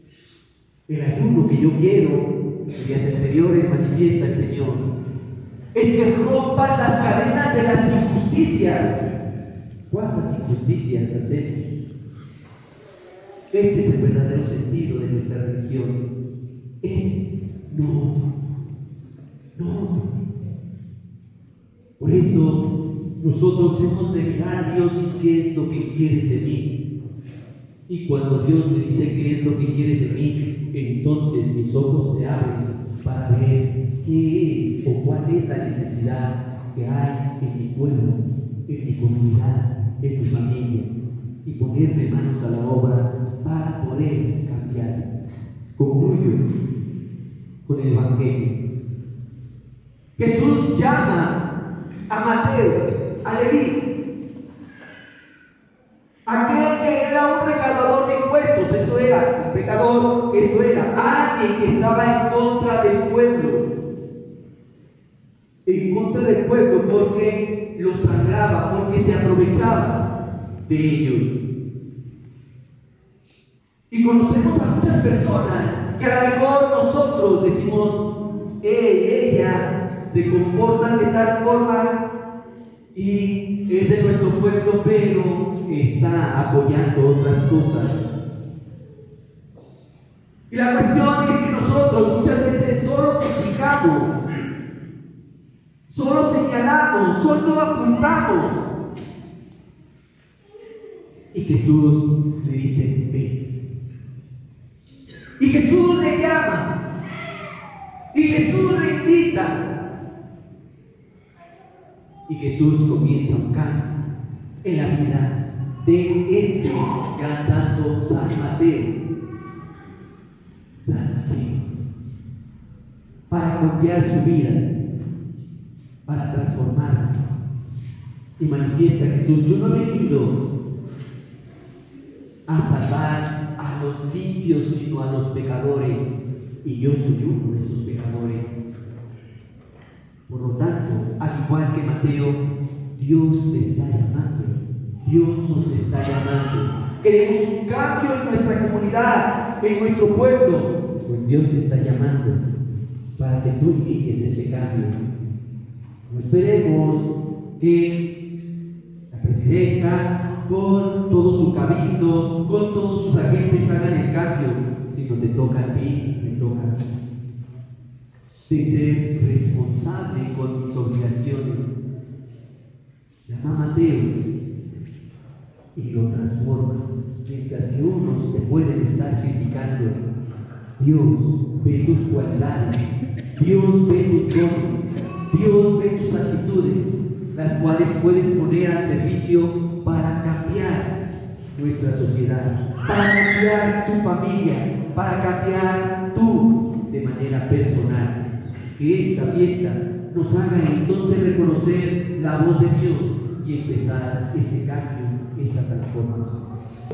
El ayuno que yo quiero, en días anteriores manifiesta el Señor, es que rompan las cadenas de las injusticias. ¿Cuántas injusticias hacemos? Este es el verdadero sentido de nuestra religión. Es no, no. Por eso nosotros hemos de mirar a Dios y qué es lo que quieres de mí. Y cuando Dios me dice qué es lo que quieres de mí, entonces mis ojos se abren para ver qué es o cuál es la necesidad que hay en mi pueblo, en mi comunidad, en mi familia, y ponerme manos a la obra para poder cambiar. Concluyo con el Evangelio. Jesús llama a Mateo, a Leví, aquel que era un recaudador de impuestos. Esto era un pecador, esto era alguien que estaba en contra del pueblo, en contra del pueblo porque los sangraba, porque se aprovechaba de ellos. Y conocemos a muchas personas que a lo mejor nosotros decimos, él, ella se comporta de tal forma y es de nuestro pueblo, pero está apoyando otras cosas. Y la cuestión es que nosotros muchas veces solo criticamos, solo señalamos, solo apuntamos. Y Jesús le dice, ve. Y Jesús le llama. Y Jesús le invita. Y Jesús comienza un cambio en la vida de este gran santo San Mateo. San Mateo. Para cambiar su vida, para transformarla. Y manifiesta Jesús, yo no he venido a salvar a los limpios, sino a los pecadores, y yo soy uno de esos pecadores. Por lo tanto, al igual que Mateo, Dios te está llamando, Dios nos está llamando. Queremos un cambio en nuestra comunidad, en nuestro pueblo, pues Dios te está llamando para que tú inicies este cambio. No esperemos que la presidenta, con todo su cabildo, con todos sus agentes hagan el cambio, sino te toca a ti, me toca a mí. De ser responsable con mis obligaciones. Llama a Mateo y lo transforma. Mientras que unos te pueden estar criticando, Dios ve tus cualidades, Dios ve tus dones, Dios ve tus actitudes, las cuales puedes poner al servicio para cambiar nuestra sociedad, para cambiar tu familia, para cambiar tú de manera personal. Que esta fiesta nos haga entonces reconocer la voz de Dios y empezar este cambio, esta transformación.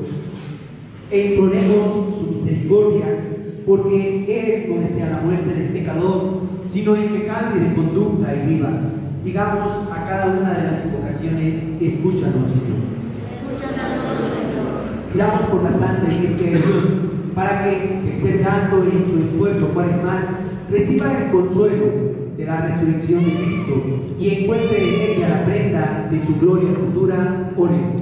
Imploremos su misericordia, porque Él no desea la muerte del pecador, sino el que cambie de conducta y viva. Digamos a cada una de las invocaciones, escúchanos, Señor. Pidamos por la Santa Iglesia de Dios, para que, exercitando en su esfuerzo cuaresmal, reciba el consuelo de la resurrección de Cristo y encuentre en ella la prenda de su gloria futura. Oremos.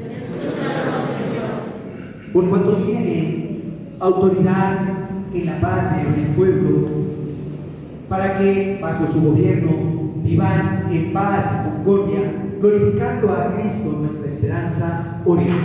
Por cuantos tienen autoridad en la patria o en el pueblo, para que bajo su gobierno vivan en paz y concordia, glorificando a Cristo nuestra esperanza. Oremos.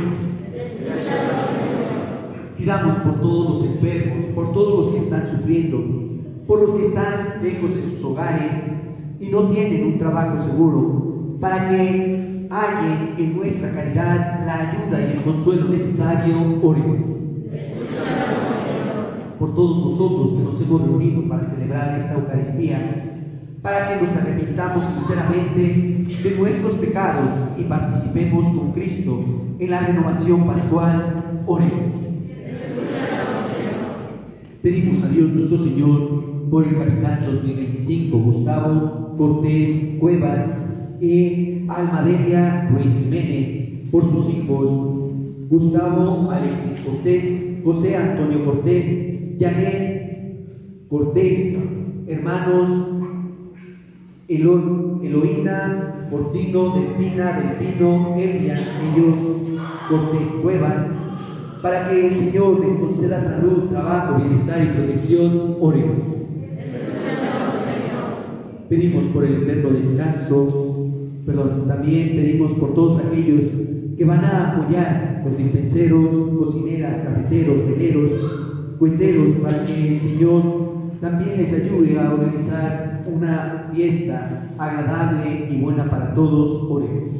Pidamos por todos los enfermos, por todos los que están sufriendo, por los que están lejos de sus hogares y no tienen un trabajo seguro, para que hallen en nuestra caridad la ayuda y el consuelo necesario. Oremos. Por todos nosotros que nos hemos reunido para celebrar esta Eucaristía, para que nos arrepintamos sinceramente de nuestros pecados y participemos con Cristo en la renovación pascual. Oremos. Pedimos a Dios nuestro Señor por el capitán dos mil veinticinco Gustavo Cortés Cuevas y Almadelia Ruiz Jiménez, por sus hijos Gustavo Alexis Cortés, José Antonio Cortés, Janet Cortés, hermanos Elo, Eloína, Fortino, Delfina, Delfino, Elia, ellos, Cortés Cuevas, para que el Señor les conceda salud, trabajo, bienestar y protección. Oremos. Pedimos por el eterno descanso, perdón, también pedimos por todos aquellos que van a apoyar, los dispenseros, cocineras, cafeteros, veleros, cuenteros, para que el Señor también les ayude a organizar una fiesta agradable y buena para todos. Oremos.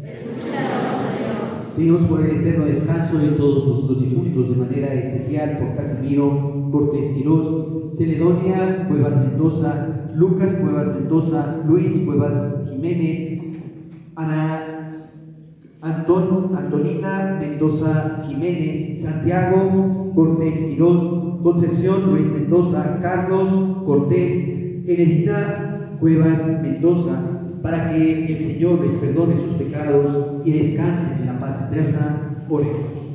Pedimos por el eterno descanso de todos nuestros difuntos, de manera especial por Casimiro Cortés Quirós, Celedonia Cuevas Mendoza, Lucas Cuevas Mendoza, Luis Cuevas Jiménez, Ana Anton, Antonina Mendoza Jiménez, Santiago Cortés Quirós, Concepción Luis Mendoza, Carlos Cortés, Heredina Cuevas Mendoza, para que el Señor les perdone sus pecados y descansen en la paz eterna. Oremos.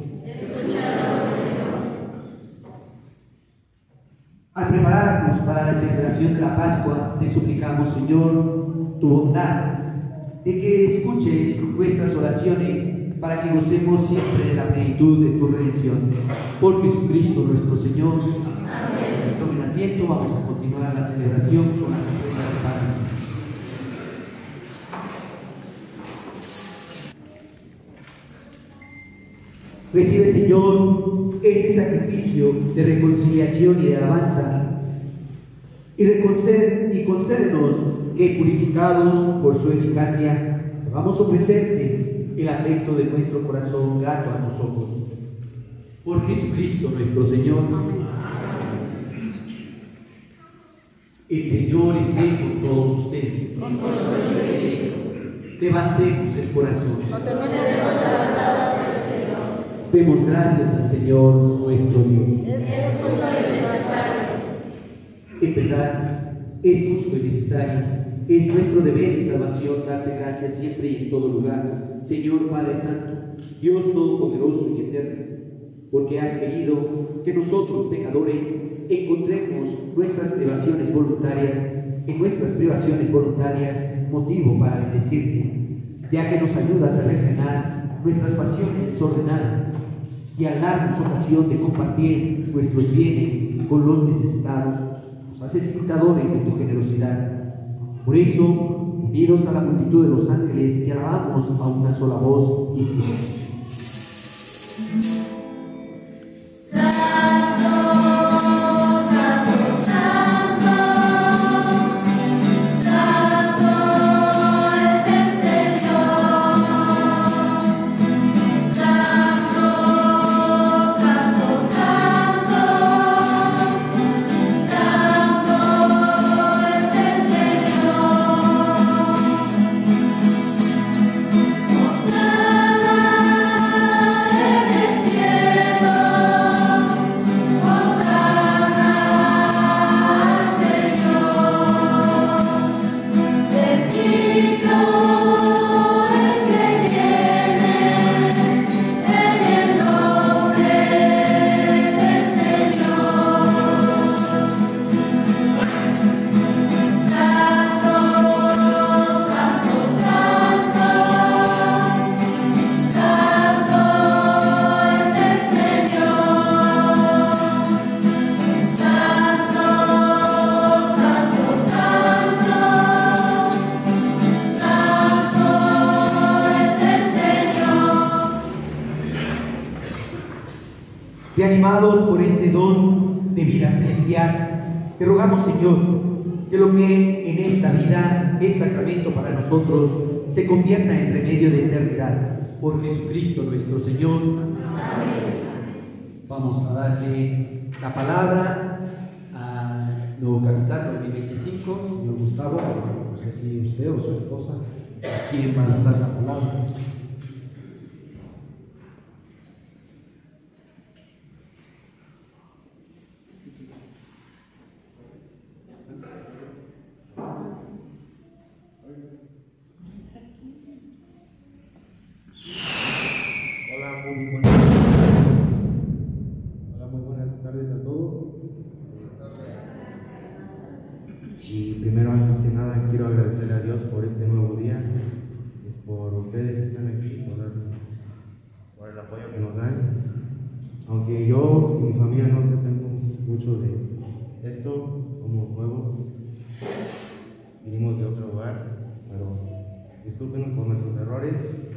Al prepararnos para la celebración de la Pascua, te suplicamos, Señor, tu bondad, de que escuches nuestras oraciones para que gocemos siempre de la plenitud de tu redención. Por Jesucristo nuestro Señor. Amén. Tomen asiento, vamos a continuar la celebración con la ofrenda del Padre. Recibe, Señor, este sacrificio de reconciliación y de alabanza, y, reconced, y concédenos que, purificados por su eficacia, vamos a ofrecerte el afecto de nuestro corazón grato a nosotros. Por Jesucristo nuestro Señor. El Señor esté con todos ustedes. Levantemos el corazón. Demos gracias al Señor nuestro Dios. En verdad, es justo y necesario, es nuestro deber y salvación darte gracias siempre y en todo lugar, Señor Padre Santo, Dios Todopoderoso y Eterno, porque has querido que nosotros, pecadores, encontremos nuestras privaciones voluntarias, en nuestras privaciones voluntarias, motivo para bendecirte, ya que nos ayudas a refrenar nuestras pasiones desordenadas y al darnos ocasión de compartir nuestros bienes con los necesitados, nos haces imitadores de tu generosidad. Por eso, unidos a la multitud de los ángeles, te alabamos a una sola voz y siempre. Y animados por este don de vida celestial, te rogamos, Señor, que lo que en esta vida es sacramento para nosotros se convierta en remedio de eternidad. Por Jesucristo nuestro Señor. Amén. Vamos a darle la palabra al nuevo capitán dos mil veinticinco, señor Gustavo. No sé si usted o su esposa quieren lanzar la palabra. primero, antes que nada, quiero agradecerle a Dios por este nuevo día, es por ustedes que están aquí, por el, por el apoyo que nos dan. Aunque yo y mi familia no sabemos mucho de esto, somos nuevos, vinimos de otro lugar, pero discúlpenos por nuestros errores.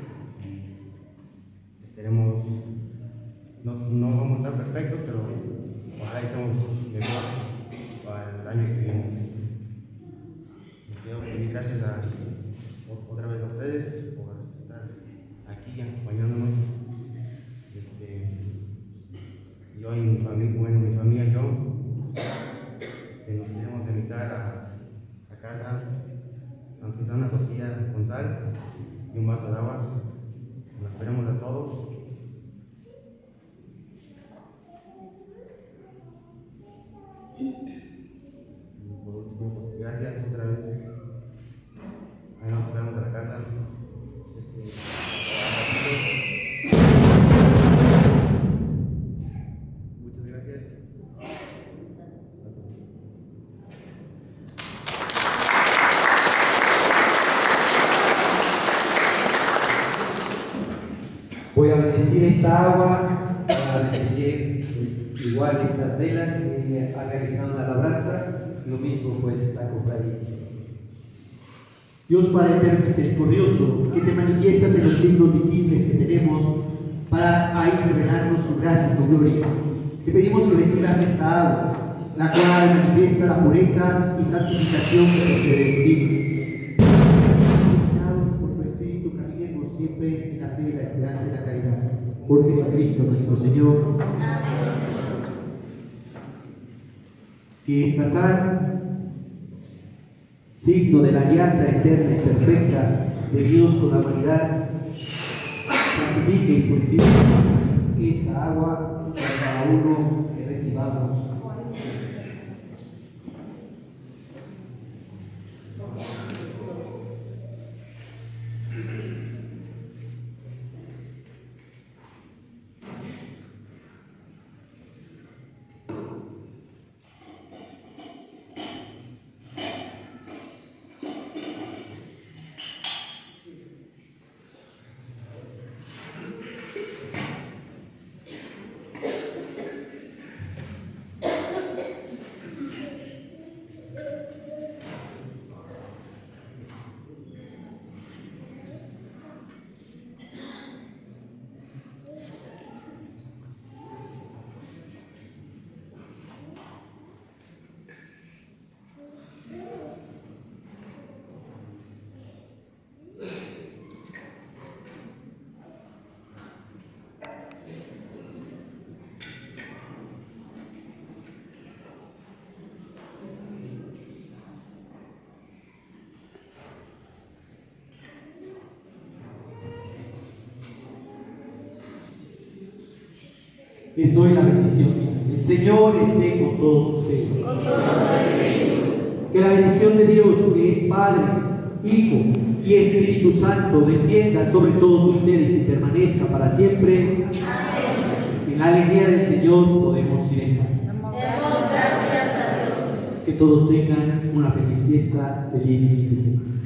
Esperemos, no, no vamos a estar perfectos, pero ojalá estemos mejor para el año que viene. Les quiero pedir gracias a, otra vez a ustedes por estar aquí acompañándonos. Este, yo y mi familia, bueno, mi familia y yo, este, nos queremos invitar a, a casa, aunque sea una tortilla con sal y un vaso de agua. Nos esperamos a todos. Pues gracias otra vez. Ahí nos esperamos a la casa. Este, muchas gracias. Voy a bendecir esta agua, voy a bendecir pues, igual estas velas que ha realizado la labranza, lo mismo pues la cofradía. Dios Padre eterno y misericordioso, que te manifiestas en los signos visibles que tenemos para ahí revelarnos tu gracia y tu gloria. Te pedimos que bendigas esta agua, la cual manifiesta la pureza y santificación que procede de ti. Por tu Espíritu caminemos siempre en la fe, la esperanza y la caridad. Por Jesucristo nuestro Señor. Amén. Que esta sal, signo de la alianza eterna y perfecta de Dios con la humanidad, santifique y purifique esta agua para cada uno que recibamos. Les doy la bendición. El Señor esté con todos ustedes. Con todos ustedes. Que la bendición de Dios, que es Padre, Hijo y Espíritu Santo, descienda sobre todos ustedes y permanezca para siempre. Amén. En la alegría del Señor podemos ir en paz. Demos gracias a Dios. Que todos tengan una feliz fiesta, feliz fin de semana.